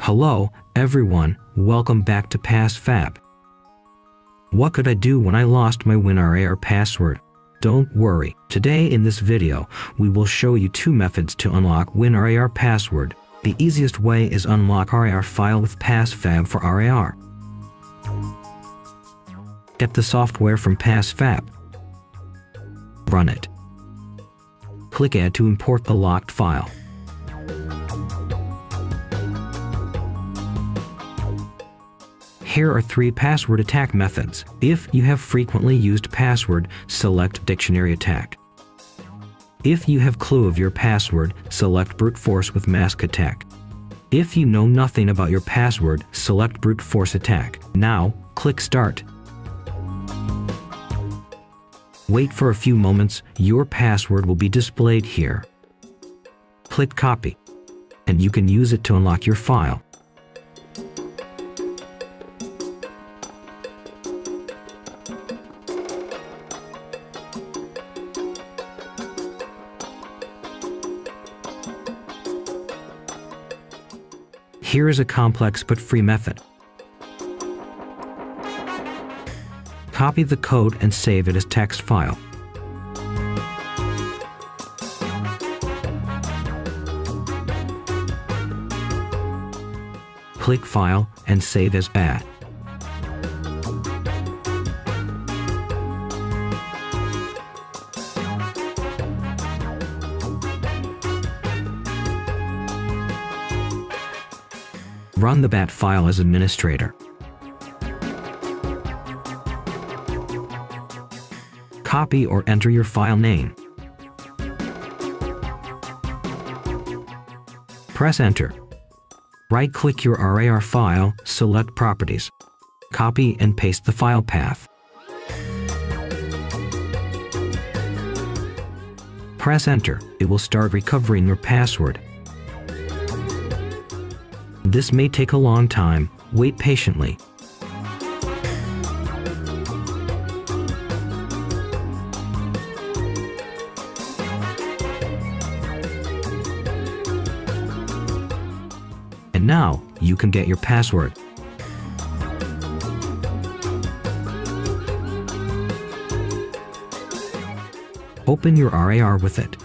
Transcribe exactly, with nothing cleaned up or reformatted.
Hello, everyone, welcome back to PassFab. What could I do when I lost my WinRAR password? Don't worry, today in this video, we will show you two methods to unlock WinRAR password. The easiest way is unlock R A R file with PassFab for R A R. Get the software from PassFab. Run it. Click Add to import the locked file. Here are three password attack methods. If you have frequently used password, select Dictionary Attack. If you have clue of your password, select Brute Force with Mask Attack. If you know nothing about your password, select Brute Force Attack. Now, click Start. Wait for a few moments, your password will be displayed here. Click Copy, and you can use it to unlock your file. Here is a complex but free method. Copy the code and save it as text file. Click File and save as B A T. Run the B A T file as administrator. Copy or enter your file name. Press Enter. Right-click your R A R file, select Properties. Copy and paste the file path. Press Enter. It will start recovering your password. This may take a long time. Wait patiently. And now, you can get your password. Open your R A R with it.